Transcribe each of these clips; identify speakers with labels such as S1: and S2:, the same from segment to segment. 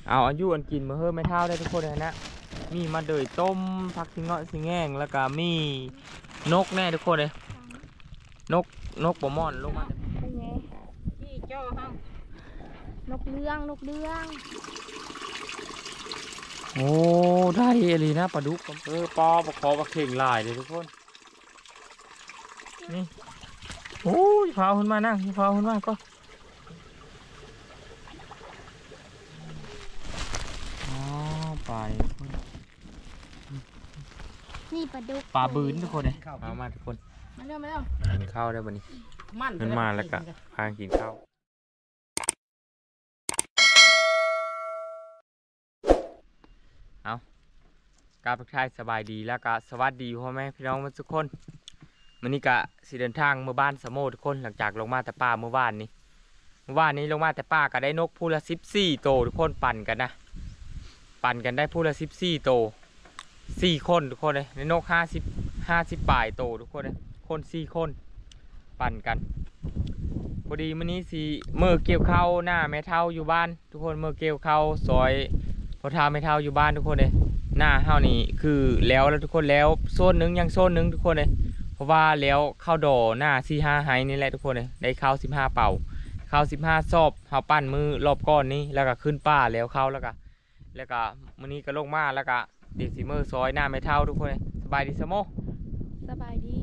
S1: เอาอายุอันกินมาเฮ้อไม่เท่าได้ทุกคนเลยนะมีมาเดยต้มผักสิงเงาะสิงแง่งแล้วก็มีนกแน่ทุกคนเลยนกปลาหม่อนลงมา
S2: เป็นไงพี่เจ้าห้องนกเรื่อง
S1: โอ้ได้เลยนะปลาดุกปอปลาคอปลาเข่งลายเลยทุกคนนี่โอ้ยพาขึ้นมานั่งพาขึ้นมาก็ปลา
S2: นี่ปลาดุก
S1: ปลาบืนทุกคนเลยมาทุกคน
S2: มาเร็ว
S1: กินข้าวได้วันนี้มันมาแล้วก็พากินข้าวเอาการทักทายสบายดีแล้วก็สวัสดีพ่อแม่พี่น้องทุกคนวันนี้ก็สิเดินทางเมื่อบ้านสะโมทุกคนหลังจากลงมาแต่ป่าเมื่อวานนี้ลงมาแต่ป่าก็ได้นกพูละ14โตทุกคนปั่นกันได้พูละ14โต4คนทุกคนเลยในนก50ปลายโตทุกคนเลยคน4คนปั่นกันพอดีมื้อนี้สิเมื่อเกี่ยวข้าวหน้าแม่เฒ่าอยู่บ้านทุกคนเมื่อเกี่ยวข้าวซอยพอทาแม่เฒ่าอยู่บ้านทุกคนเลยหน้าเฮานี่คือแล้วทุกคนแล้วโซนหนึ่งยังโซนหนึ่งทุกคนเลยเพราะว่าแล้วข้าวดอหน้า45ไฮนี่แหละทุกคนเลยได้ข้าว15เป่าข้าว15ซอบเฮาปั้นมือรอบก้อนนี้แล้วก็ขึ้นป้าแล้วข้าวแล้วก็มื้อนี้ก็ลงมาแล้วก็เด็กสีมือซอยหน้าแม่เฒ่าทุกคนเลยสบายดีสมโม
S2: สบายดี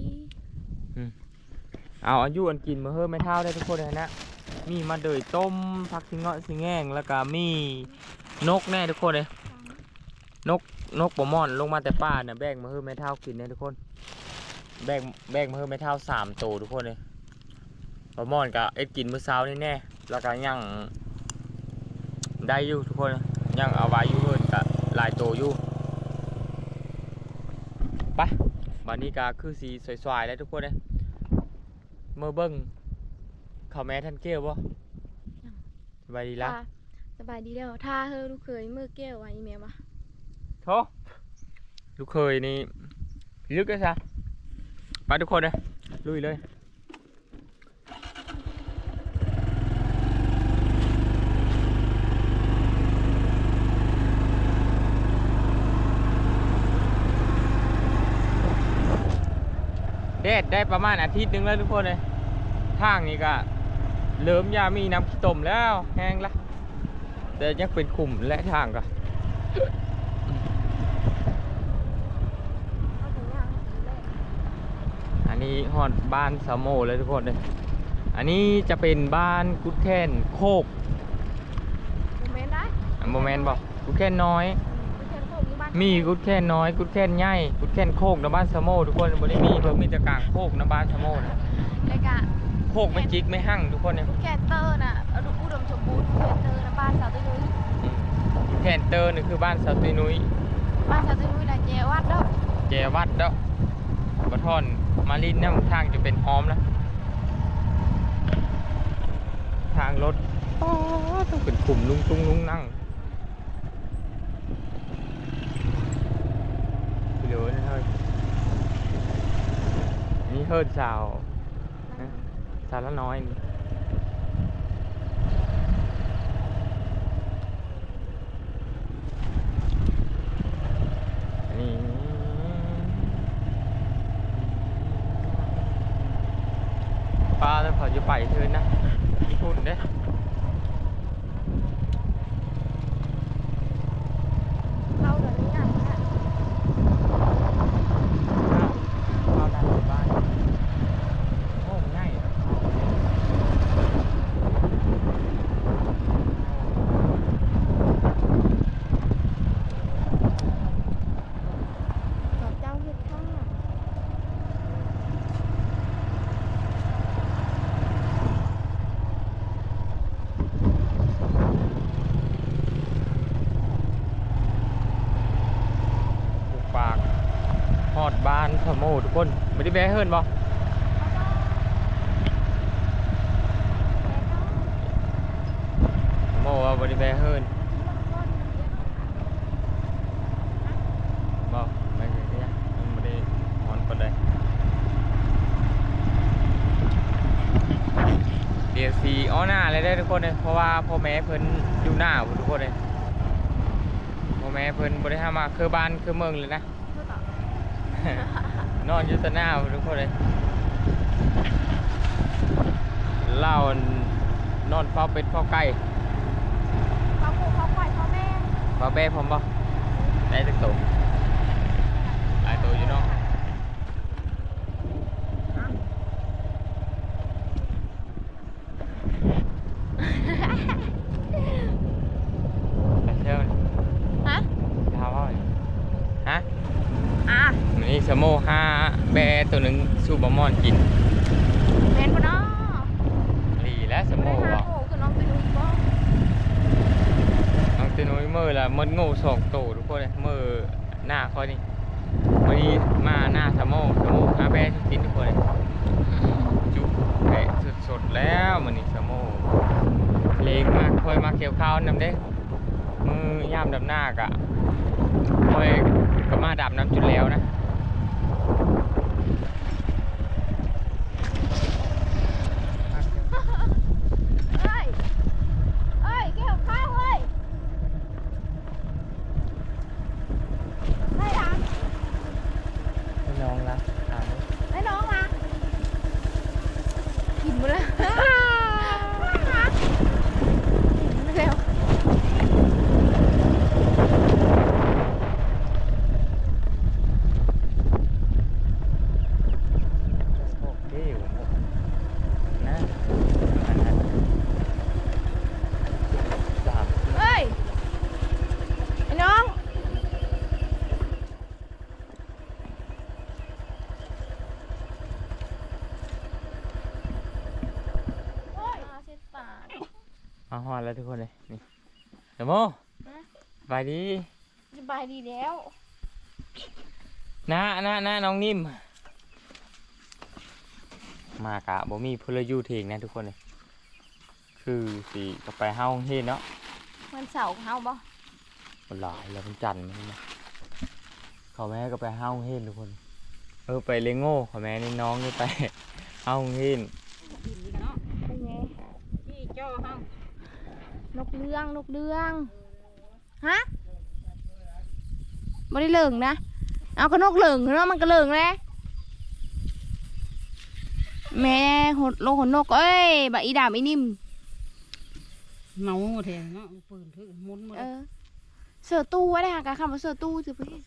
S1: เอาอายุอันกินมาเฮ้อแม่เฒ่าได้ทุกคนเลยนะมีมาเดยต้มผักสิงเงาะสิงแง่งแล้วก็มีนกแน่ทุกคนเลยนกปลาหม่อนลงมาแต่ป่าเนี่ยแบกมาเฮ้อแม่เฒ่ากินเนี่ยทุกคนแบกมาเฮ้อแม่เฒ่า3ตัวทุกคนเลยปลาหม่อนกับกินมื้อเช้านี่แน่แล้วก็ยังได้อยู่ทุกคนยังเอาไว้อยู่เพิ่นกับหลายตัวอยู่ไปวันนี้ก็คือสีสวยๆแล้วทุกคนเลยเมื่อเบิ้งเขาแม่ท่านเกี้ยวบ่สบายดีละ
S2: สบายดีแล้วท่าเฮอลูกเคยเมื่อเกี้ยวไว้แม่มา
S1: โธ่ลูกเคยนี่ลึกเลยซะไปทุกคนเลยลุยเลยแดดได้ประมาณอาทิตย์นึงแล้วทุกคนเลยทางนี้ก็เริ่มยามีน้ำขี้ตมแล้วแห้งละแต่ยังเป็นขุ่มและทางก็อันนี้ฮอดบ้านสะโมเลยทุกคนเลยอันนี้จะเป็นบ้านกุดแคนโคกโมเมนต์บอกกุดแคนน้อยมีกุดแค่น้อยกุดแค่ใหญ่กุดแค่โคกในบ้านสะโมทุกคนบริมีเพิ่มมีแต่กลางโคกในบ้านสะโมนะโคกไม่จิกไม่หั่งทุกคนเนี่ย
S2: กุดแคนเตอร์น่ะอุดมสมบูรณ์กุดแคนเตอร์นะบ้านสาวตุ้ยนุ้ย
S1: กุดแคนเตอร์นี่คือบ้านสาวตุ้ยนุ้ย
S2: บ้านสาวตุ้ยนุ้ยน่ะเจวัดเด้
S1: อกระท่อนมาลินเนี่ยทางจะเป็นหอมนะทางรถต้องเป็นกลุ่มลุงตุ้งลุงนั่งนี่เฮิร์ดสาวละน้อยนี่อันนี้ป้าแล้วพอจะไปเถินนะญี่ปุ่นเด้ฮอดบ้านสะโมทุกคนไม่ได้แบะเฮิร์นบ่โมว่าไม่ได้แบะเฮิร์นบ่ไม่ได้เนี่ยไม่ได้ฮอนก็ได้เดี๋ยวสีอ้อหน้าเลยได้ทุกคนเลยเพราะว่าพ่อแม่เพิ่นอยู่หน้าทุกคนเลยแม่เพิ่นบ่ได้หามาคือบ้านคือเมืองเลยนะ นอนอยู่ตะหน้าทุกคนเลยเล่านอนเฝ้าเป็ดเฝ้าไก่
S2: เขาปลูกเขาปล่อยเขาแม่
S1: เฝ้าแบ่ผมบ่ได้สักตัวหลายตัวอยู่เนาะไปเที่ยว
S2: ฮะ
S1: ทำว่าฮะ
S2: อ่ะ
S1: วันนี้สโมห้าแบตัวหนึ่งสูบบะมอนกิน
S2: เห็นปะเนาะ
S1: หลีและสโม
S2: ไม่ได้
S1: บ
S2: หา
S1: อก
S2: โง่คือน้องไปดูบ่
S1: น้องตีนุ้ยมือละมันงูสองตัวทุกคนเลยมือหน้าคอยนี่วันนี้มาหน้าสโมห้าแบกินทุกคนเลยจุ๊บแผลสดๆแล้วมันนี่สโมเลงมากคอยมาเกี่ยวข้าวนำเด้มือย่ามดำหน้ากะคอยก็มาดับน้ำจุดแล้วนะ
S2: เอ้ยเอ้ยเกี่ยวข้าวเอ้ยได้ยัง
S1: ให้น้องละถามดิ
S2: ได้น้องมากินหมดแล้วเร็ว
S1: โอเคอยู่นะอันนั้นสาม
S2: เอ้ยไอ้น้องโอ้ยเช็ดปาก
S1: มาฮอดแล้วทุกคนเลยนี่เดี๋ยวโมไปดี
S2: สบายดีแล้ว
S1: นะน้องนิ่มมากะบ่มีพลยูเทงนะทุกคนเลยคือสิก็ไปเฮาเฮ็ดเนาะ
S2: มันเสาร์เฮาบ่
S1: มันหลายแล้วมันจันทร์มันนะเขาแม่ก็ไปเฮาเฮ็ดทุกคนไปเลงโง่เขาแม่นี่น้องนี่ไป เฮาเฮ็ด
S2: เป็นไง
S3: พี่เจ้าห้อง
S2: นกเรื่องฮะไม่ได้เหลิงนะเอาก็นกเหลิงเนาะมันก็เหลิงเลยแม่หดลงหดนกเอ้ยบะอีดามอีนิ่ม
S3: เมาแทนเนาะปืนถือมุนมา
S2: เสือตู้ไว้ได้หาการคำว่าเสือตู้สิเพื่อน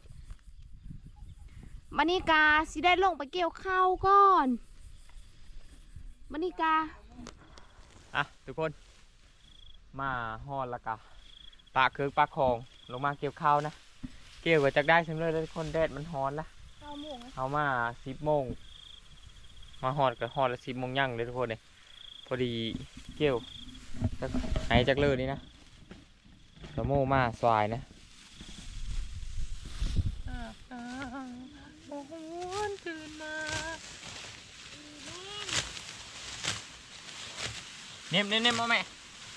S2: บันนี้กาสิได้ลงไปเกี่ยวข้าวก่อนบันนี้กา
S1: อ่ะทุกคนมาฮอดและกะปากคือปากคลองลงมาเกี่ยวข้าวนะเกี่ยวก็จักได้เสมอเลยทุกคนแดดมันฮ้อนละ
S2: ข้าวหมู
S1: เอามา10 โมงมาฮอดก็ฮอดละ10 โมงยั่งเลยทุกคนเลยพอดีเกี่ยวจักไหนจักเลยนี่นะสโมมาสวายนะโอ้โหตื่นมาเนมมาแม่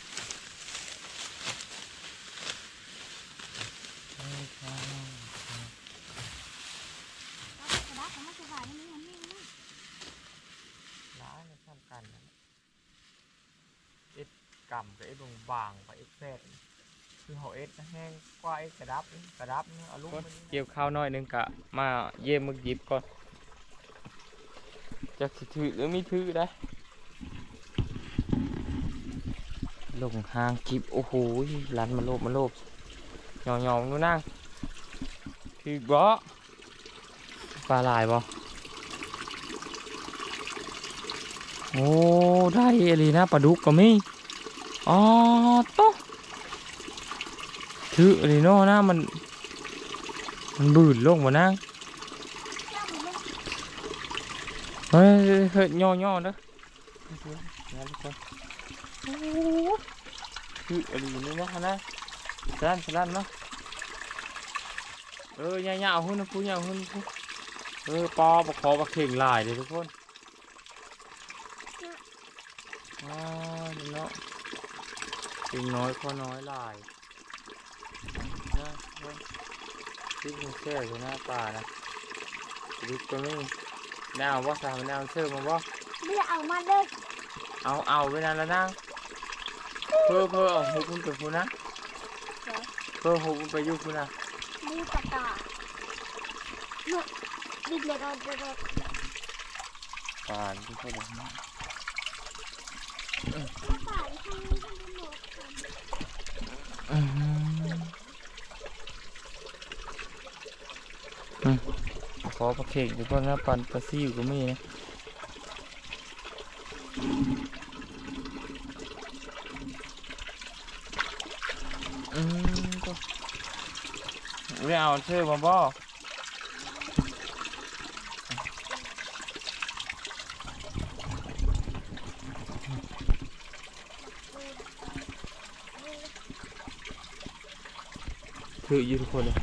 S1: ร้ายมันสำคัญนะเอ็ดกำกับเอ็ดบางกับเอ็ดแฟดคือเขาเอ็ดแห้งกว่าเอ็ดกระดับนี่เอาลูกเกี่ยวข้าวน้อยนึงกะมาเยี่ยมมึกยิบก่อนจะถือหรือไม่ถือได้ลงหางกิบโอ้โหลันมาโลบหยองนู่นนั่งถือบ่ปลาลายบ่โอ้ได้อะไรนะปลาดุกก็มีอ๋อโตถืออะไรเนาะนะมันบืนลงมานั่งเฮ้ยย่อเด้อคืออะไรนี่นะสลันเนาะยาวหุ่นพูยาวหุ่นพูปอปะคอปะเข่งลายเลยทุกคนเนาะเข่งน้อยข้อน้อยลายนะที่มันเชื่ออยู่หน้าป่านะดูก็ไม่แนวว่าสามแนวเชื่อมาบ่
S2: ไม่ได้เอามาเลย
S1: เอาเวลาแล้วนั่งเพื่อเอาหุบมันไปพูนะเพื่อหุบไปอยู่คุณนะ
S2: มูตะกาเนาะดินเลยเราเด็ก
S1: ป่านที่เขาบอกนะ
S2: ป่าที่ทางนี้เป็นหมด
S1: ขอปลาเข่งดีกว่านะปันปลาซิวก็มีนะก็ไม่เอาเชื่อมาบ่คืออยู่ทุกคนเลย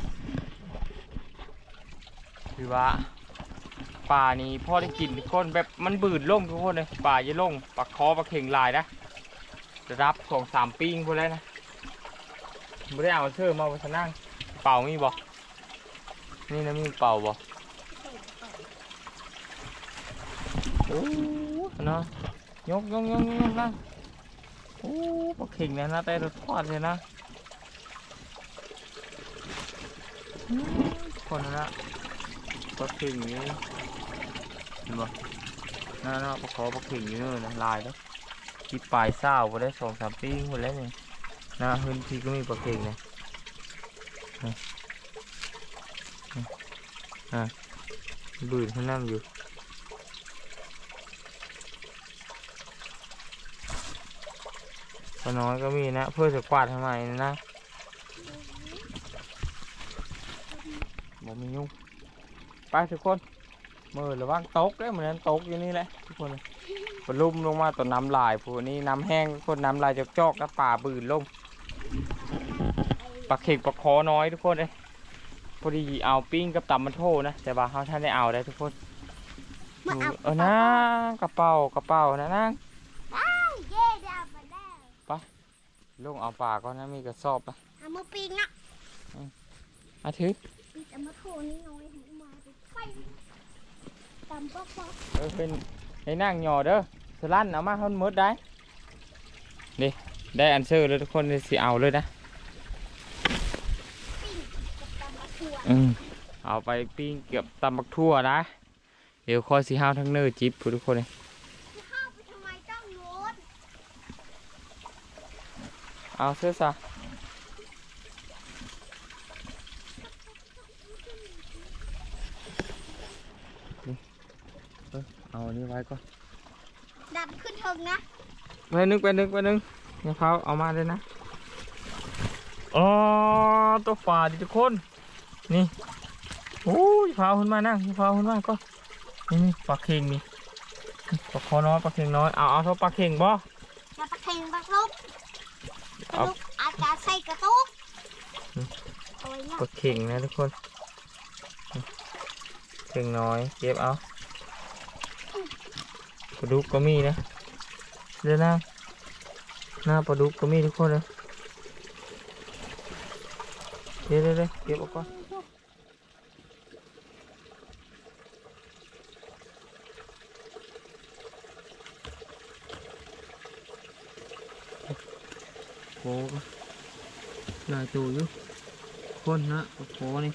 S1: คือว่าป่านี้พ่อได้กินทุกคนแบบมันบืดล่มทุกคนเลยป่าจะล่มปลาคอปลาเข่งลายนะจะรับ2-3ปีพอแล้วนะไม่ได้เอาเชื่อมาไปนั่งเป่ามีบ่นี่นะมีเป่าบ่โอ้เนาะยกนะโอ้ปลาเข่งเนี่ยนะแต่เราทอดเลยนะคนนะปลาเข่งนี่เห็นบ่น่าปลาคอปลาเข่งอยู่นู่นนะลายแล้วที่ปลายเศร้าไปได้2-3ปีหมดแล้วนี่นะพื้นที่ก็มีปลาเข่งเนี่ยบืนข้างน้ำอยู่ปลาน้อยก็มีนะเพื่อจะกวาดทำไมนะบอกมียุ่งไปทุกคนมือระวังตกได้เหมือนตกอยู่นี่แหละทุกคนปลุ่มลงมาตัวน้ำลายพวกนี้น้ำแห้งคนน้ำลายจอกๆแล้วป่าบืนลงปลาเข่งปลาคอน้อยทุกคนเลยพอดีเอาปิ้งกับตำมันโถนะแต่ว่าเขาท่านได้เอาได้ทุกคนนะกระเป๋านะนั่งไปลงเอาปลาก็นะมีกระสอบไป
S2: เอามาปิ้งอ่ะ
S1: อาทิตย์
S2: ตำมะโถนี่น้อยมาไปตำป๊อก
S1: เป็นให้นั่งหย่อเด้อสลันเอามาเขาหมดได้นี่ได้อันเซอร์เลยทุกคนเลยสิเอาเลยนะเอาไปปิ้งเกือบตำบักทั่วนะเดี๋ยวคอยสีห้าวทั้งเนื้อจิ๊บทุกคนเลยเอาเสื้อซะเอาอันนี้ไว้ก่อน
S2: ดับขึ้นถึงนะ
S1: ไปนึงอย่าเผาเอามาเลยนะอ๋อตัวฝาดิทุกคนนี่โอ้ยเผาขึ้นมานั่งเผาขึ้นมาก็นี่ปลาเค็งนี่ปลาคอน้อยปลาเค็งน้อยเอาเท่าปลาเค็งบ่
S2: ปลาเค็งปลาลุกอาจารย์ใส่กระตุก
S1: ปลาเค็งนะทุกคนเค็งน้อยเก็บเอาปลาดุกก็มีนะเดี๋ยวนะหน้าปลาดุกก็มีทุกคนเลยเดี๋ยวเก็บเอาก่อนโอ้ลายตัวอยู่คนนะโอ้โหนี่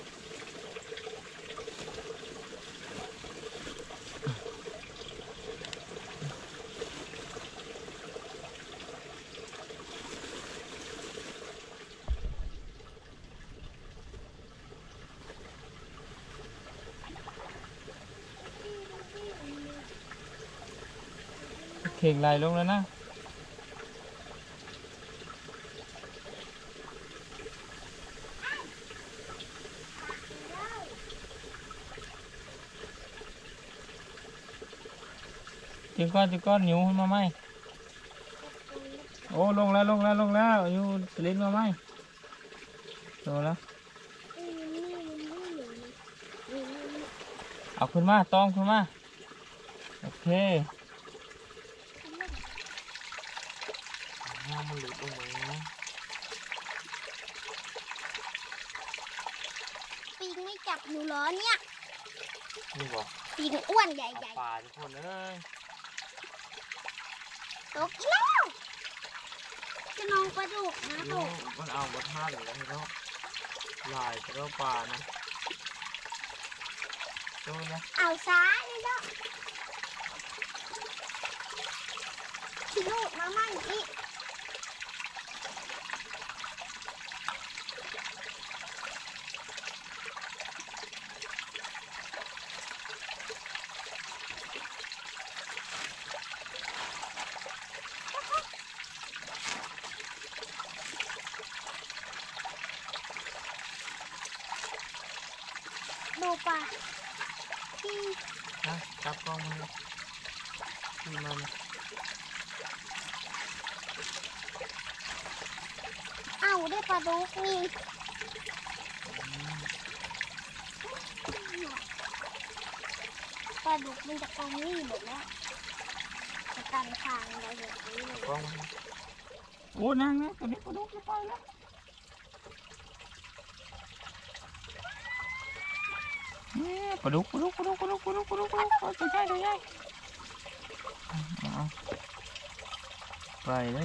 S1: เข่งไหลลงแล้วนะจิ้งก้อนหิวขึ้นมาไหมโอ้ลงแล้วอยู่สลิดมาไหมโตแล้วเอาขึ้นมาตองขึ้นมาโอเคมันหลุดลงไปนะ
S2: ปิงไม่จับหนูเหรอเนี่ย
S1: นี่บอก
S2: ปิงอ้วนใหญ่
S1: ปลาทุกคนเลย
S2: ตกแล้วจะนองปลาดุกนะตก
S1: มันเอามาท่าหรืออะไรเนาะลายกระปลานะดูนะ
S2: เอาซ้ายเลยเนาะขี้ลูกมามั่งอีกดูปลาที่
S1: นะจับกล้องมาเลยที่มัน
S2: เอาได้ปลาดุกนี่ปลาดุกมันจะกองนี่หมดแล้วจะกันทางเราแบบนี้เลย
S1: กล้องมาโอ้นางนะตัวนี้กระดูกจะไปแล้วปลาดุกตัวใหญ่เอาไปเลย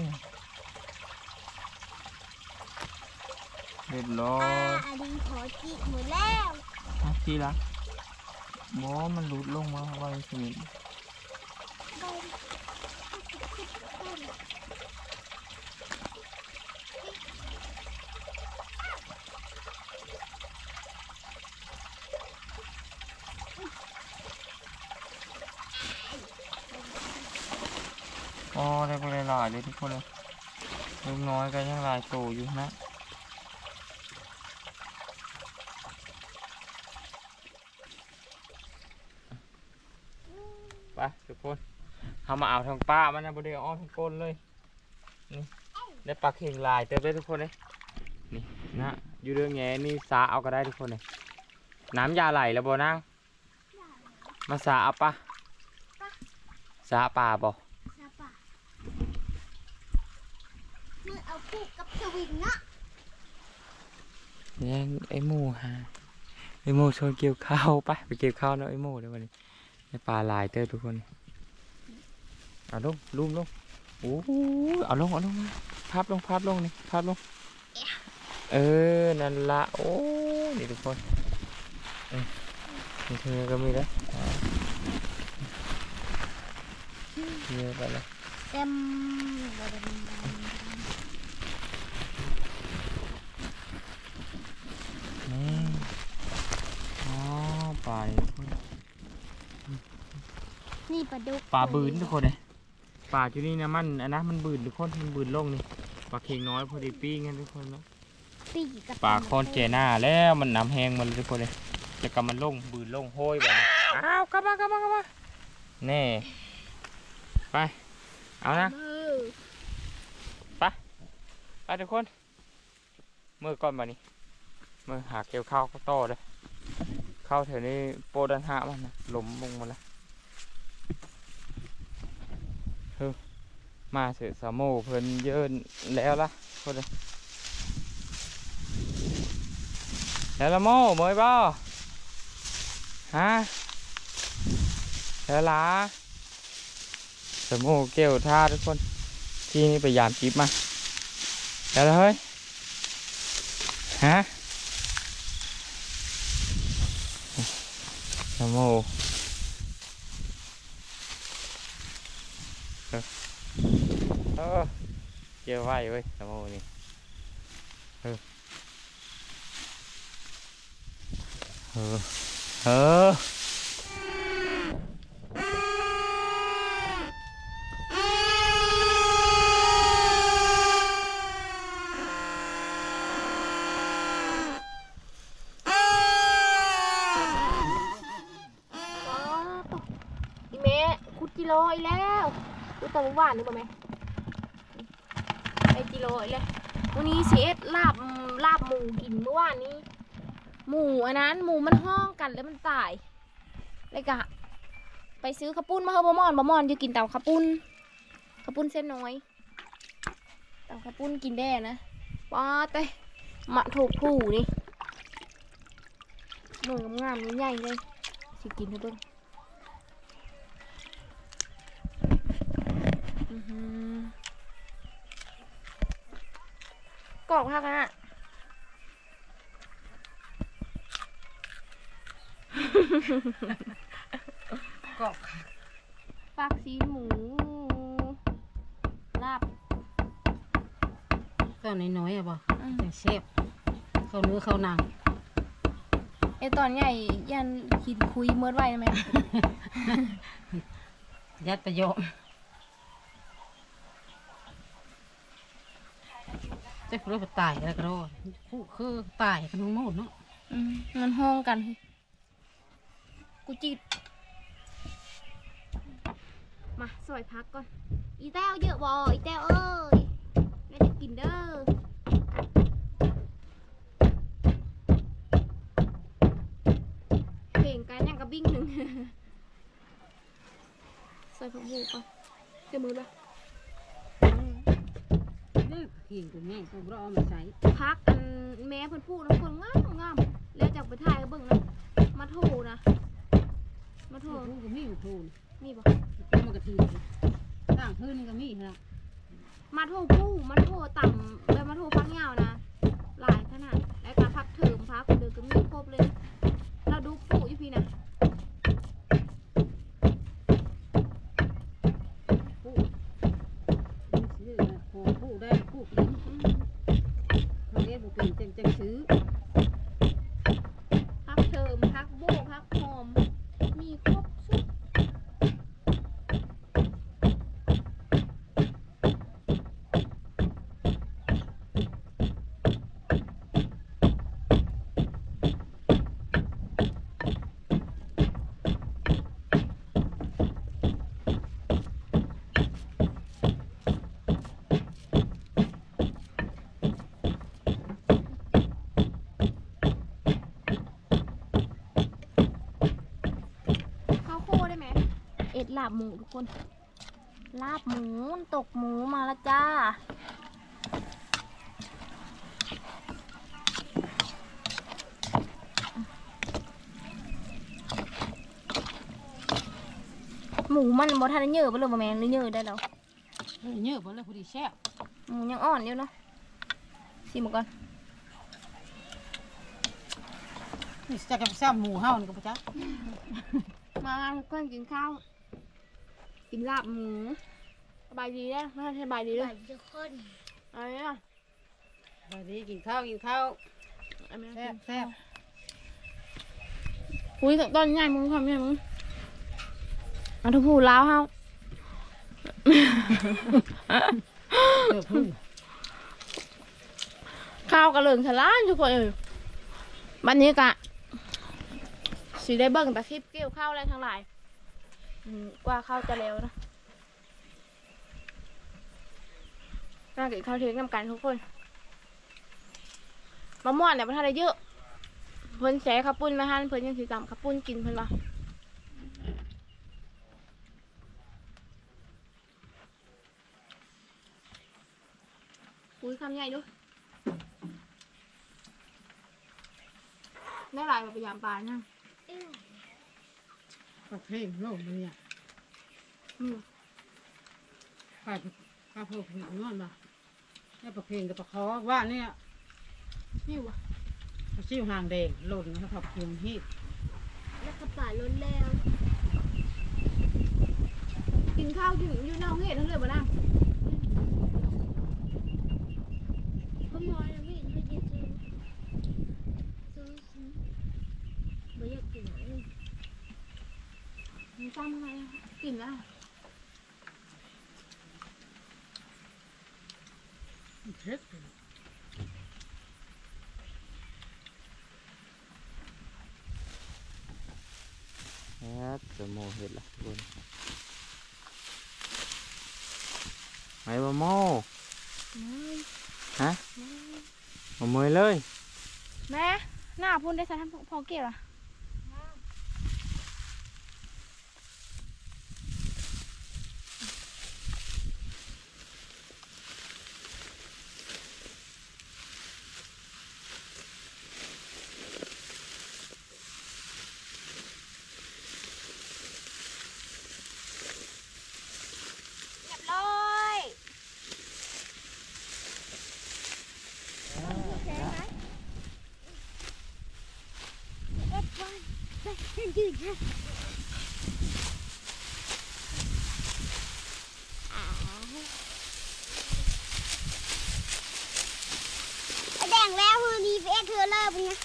S1: เรียบร้อย
S2: อันนี้ขอจิกหมดแล้ว
S1: ทีละบอมันหลุดลงมาไว้สิ อ๋อได้ไปหลายเลยทุกคนเลยลูกน้อยก็ยังหลายโตอยู่นะไปทุกคนทำมาเอาทางป้ามันนะบริเวณอ้อมทางก้นเลยนี่ได้ปลาเข่งลายเติมได้ทุกคนเลยนี่นะอยู่เรื่องแง่นี่สาเอาก็ได้ทุกคนเลยน้ำยาไหลแล้วบ่นั่งมาสาเอาปะสาปลาบ่
S2: มือเอาคู่กับสวิงเนาะ
S1: ยังไอ้หมูฮะไอ้หมูชวนเกี่ยวข้าวไปเกี่ยวข้าวเนาะไอ้หมูเดี๋ยววันนี้ไอ้ปลาลายเต้อทุกคนเอาลงลงโอ้เอาลงมาพับลงนี่พับลงนั่นละโอ้นี่ทุกคนนี่เธอก็มีแล้วเยอะไปเลย
S2: เต็ม
S1: นี่อ๋อปลา
S2: นี่ปลาดุก
S1: ปลาบืนทุกคนเลยปลาที่นี่นะมันอันนั้นมันบืนทุกคนมันบืนลงนี่ปลาเค็งน้อยพอดีปิ้งกันทุกคนนะ
S2: ปีกกับ
S1: ปลาคอนเจน่าแล้วมันน้ำแห้งมันทุกคนเลยจะกำมันลงบืนลงโห้ยแบบนี้อ้าวกลับมาแน่ไปเอานะไปทุกคนมือก่อนมานี่มือหาเกี่ยวข้าวก็โตเลยข้าวแถวนี้โปรดันหามันนะหลมลงมาแล้วมาเสือสามโมเพิ่นเยอะแล้วล่ะคนเลยแล้วละโมเมยบ่ฮะแล้วล่ะสามโมเกี่ยวท่าทุกคนที่นี่ไปยามจิบมาแล้วเฮ้ยฮะสามโมเกี่ยวไว้เว้ยสามโมนี่
S2: อีเมะคุดกิโลอีแล้วคุดตะวันหวานนึกบ่แม่ไปกิโลอีเลยวันนี้เชฟลาบหมูกินเมื่อวานนี้หมูอันนั้นหมูมันห้องกันแล้วมันตายเลยกะไปซื้อข้าวปุ้นมาเฮอบ่มอนอยู่กินเต่าข้าวปุ้นเส้นน้อยเต่าข้าวปุ้นกินได้นะป้าเต้มะถูกผู้นี่หน่วยงามๆใหญ่ๆเลยสิกินให้เบิ่งกรอบมากนะ
S3: กรอบ
S2: ฝากซีนหมูลาบ
S3: ตอนน้อยๆอ่ะบ่แต่เชฟเข้าเนื้อเข้าหนัง
S2: ไอตอนใหญ่ยันคิดคุยเมื่อไหร่ไหม
S3: ยัดประโยชน์เจ้ารู้ว่าตายแล้วก็รอคู่คือตายกันทั้งหมดเนาะ
S2: มันห้องกันกูจิตมาสวยพักก่อนอีแต้วเยอะบ่อีแต้วเอ้ยแม่จะกินเด้อเพลงกันยังกระบิ้งหนึ่ง ใส่ผักบุ้งก่อนเจ็บมือละ
S3: นี่หินกูแม่กูรอมาใช้
S2: พักอันแม่เพิ่นพูดแล้วคนงามงามแล้วจากไปถ่ายก็เบิ่งนะมาโทรนะมาโทร
S3: กูก็มีอยู่ทูน
S2: นี่บ่
S3: กูมากระถิ่นต่างพื้นนี่ก็มีฮะ
S2: มาโทรผู้มาโทรต่ำแล้วมาโทรพักยาวนะหลายขนาดแล้วก็พักเถิมพักเดือก็มีครบเลยเราดูปู่อยู่พี่นะ
S3: ผู้ซื้อนะของผู้ได้ผู้กินเขาเรียกผู้เป็นจังซื้อ
S2: พักเถิมพักโบพักหอมมีครบสุดข้าวโคได้ไหมเอ็ดลาบหมูทุกคนลาบหมูตกหมูมาแล้วจ้าหมูมันบ่ทันได้เยอะบ่เลยบ่แม่นหรือเยอะได้แล้ว
S3: เยอะบ่เลยพอดีแซ่บ
S2: หมูยังอ่อนอยู่เนาะชิมก่อน
S3: นี่จะกับซ้ำหมูเฮานี่ก็บ่จัก
S2: มาทุกคนกินข้าวกินลาบหมูสบายดีนะไม่สบายดีเลยทุกคนอะไรอ่ะ
S3: วันนี้กินข้าวแซ่บแซ่บ
S2: คุยกับต้นใหญ่มึงทำยังไงมึงเอาทุกผู้ล้าวเฮา
S3: เดือดพึ่ง
S2: ข้าวกระเหลืองฉลาดทุกคนเอ้ยวันนี้กะสีได้เบิ่งแต่คลิปเกี่ยวข้าวอะไรทั้งหลายกว่าข้าวจะแล้วนะน่ากินข้าวเที่ยงน้ำกันทุกคนมะม่วงเนี่ยมันทานได้เยอะเพิ่นแสข้าวปุ้นมาหั่นเพิ่นยังสิจำข้าวปุ้นกินเพิ่นว่าคุยคำใหญ่ดูได้หลายแบบพยายามปลาเนี่ย
S3: ประเภทโลกเลยอ่ะข้าพวกผิวนอนบ่นี่ประเภทกับประคอว่าเนี่ย
S2: นี่วะ
S3: ซิ่วหางแดงหล่นนะครับเพียงฮีด
S2: แล้วกระป๋าล้นแล้วกินข้าวกินอยู่นอกเห็ดทั้งเลยบ่นั่งเขามอยนะพี่ไม่ได้ซื้อไม่อยากกินอะไรมันจำไงกินแล้ว
S3: เผ็ด
S1: แอดจะโมเห็ดละทุกคนไหนบ่โมฮะบ่เมยเลย
S2: แม่หน้าพุ่นได้ใส่ทั้งพอเกี่ยวอ่ะเรียบร้อยโอเคไหม
S4: แดงแล้วคือดีเฟสเธอเลิกเนี่ย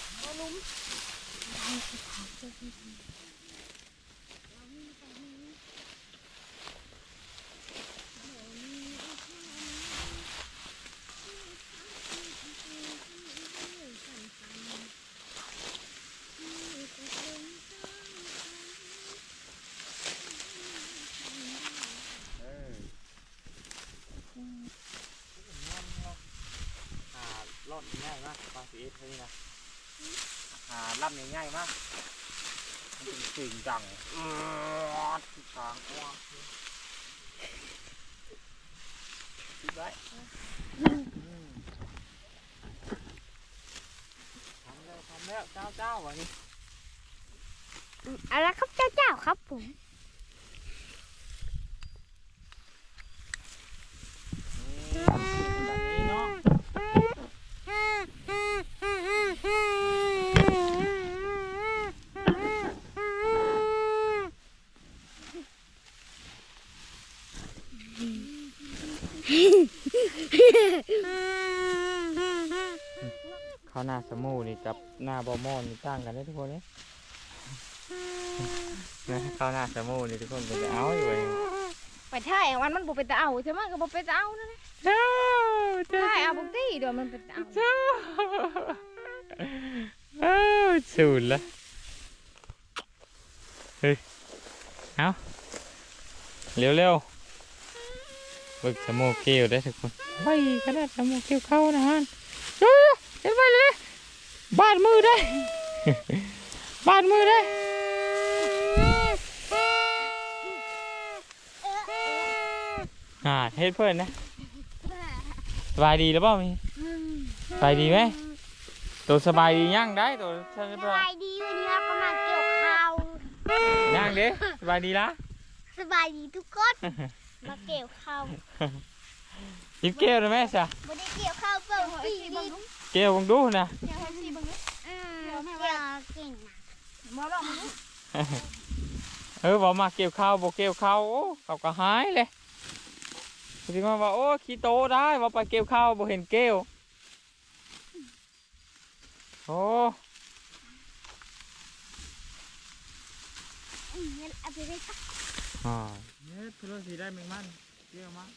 S1: รอดง่ายมากปลาสีเอสนี่นะลำง่ายมากมันเป็นสิ่งดังทางว่าคิดไว้ทำแล้วเจ้าวันนี้
S4: อะไรครับเจ้าครับผม
S1: แบบนี้เนาะข้าวหน้าสมูนี่กับหน้าบอมอนนี่ต่างกันได้ทุกคนเนี่ยนะข้าวหน้าสมูนี่ทุกคนก็จะเอาอยู่เลย
S2: ไปถ่ายมันบ่เป็นตาเอาใช่ไหมก็บ่เป็นตาเอานั่นแหละ
S1: เจ้า
S2: ถ่ายเอาบุกตี้เดี๋ยวมันเป็นตาเอา
S1: เจ้าสูนละเฮ้ยเอาเร็วบึกสมูเกลียวได้ทุกคนไว้ขนาดสมูเกลียวเข้านะฮะเฮ้ยเห็นไปเลยบาดมือได้ บาดมือได้เฮ็ดเพื่อนนะสบายดีแล้วเปล่ามีสบายดีไหมตัวสบายดีย่างได้ตัวส
S4: สบายดีวันนี้เราก็มาเกี่ยวข้าว
S1: ย่างเด้สบายดีละ
S4: สบายดีทุกคนมาเกี่ยวข้าว
S1: กินเกลียวได้ไหมจ๊ะ
S4: ไม่ได้เกี่ยวข้าวเปล่าสี่ดิบ
S1: เกลียวบังดูนะ
S4: เกี่ยวเก่งนะ
S1: บอกมาเกี่ยวข้าวบอกเกี่ยวข้าวโอ้เขาก็หายเลยถึงมาว่าโอ้ขี้โตได้ว่าไปเกี่ยวข้าวบ่เห็นเกลียวโอ้
S4: เอาไปได้สัก
S1: เนี่ยทุเรศสีได้แมงมันเกี่ยวมา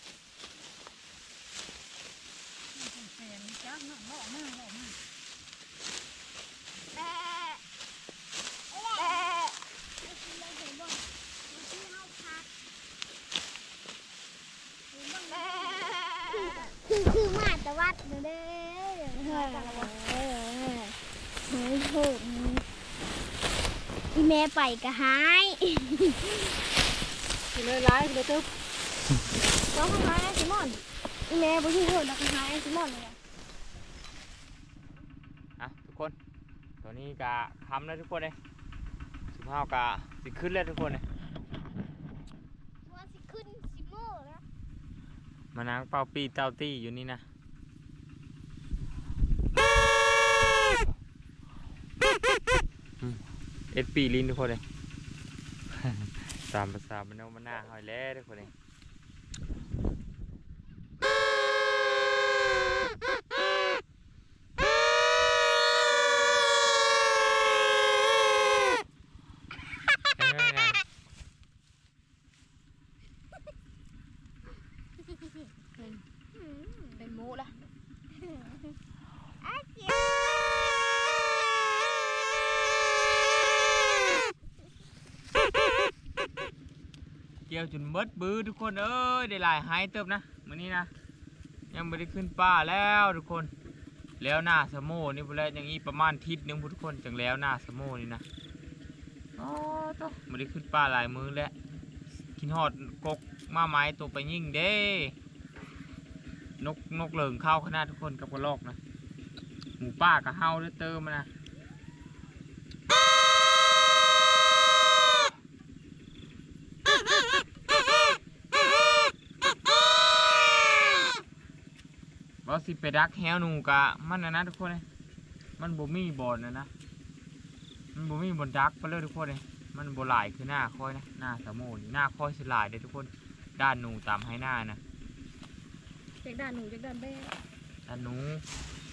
S4: คือมาแต่วัดเด้อแม่ไปก็หาย
S3: เลยร้ายเลยตึ๊บ
S2: เราข้างหายซิมอนแม่บ่อยู่เถิดเราข้างหายซิมอนเลย
S1: ทุกคนตัวนี้กะคำแล้วทุกคนเลย15กะสิขึ้นแล้วทุกคนเลย
S4: ว่าสิขึ้นสิโม่แล้ว
S1: มานางเป่าปีเต้าตี้อยู่นี่นะเอ็ดปีลินทุกคนเลย ตามภาษามันเอามาหน้าหอยแล้วทุกคนเลย
S2: เป็นหมูละ
S1: เกี่ยวจนมดบื้อทุกคนเอ้ยได้หลายหายเติบนะมื้อนี้นะยังไม่ได้ขึ้นป่าแล้วทุกคนแล้วหน้าสะโมนี่พอแล้วอย่างนี้ประมาณทิศนึงทุกคนจังแล้วหน้าสะโมนี่นะอ๋อต้องไม่ได้ขึ้นป่าหลายมื้อแล้วกินหอดกกมาไม้ตัวไปยิ่งเด้นกเหลิงเข้าขนาดทุกคนกับกระรอกนะหมูป่ากับเฮาด้วยเติมมานะว่าสิไปดักแฮวหนูกะมันนะทุกคนเลยมันบ่มีบอลนะมันบ่มีบอลดักไปเลยทุกคนเลยมันโบหลายคือหน้าค่อยนะหน้าสะโมนี่หน้าค่อยสลายได้ทุกคนด้านหนูตามให้หน้านะ
S2: จากด้านหนูจากด้านแม่
S1: ด้านหนู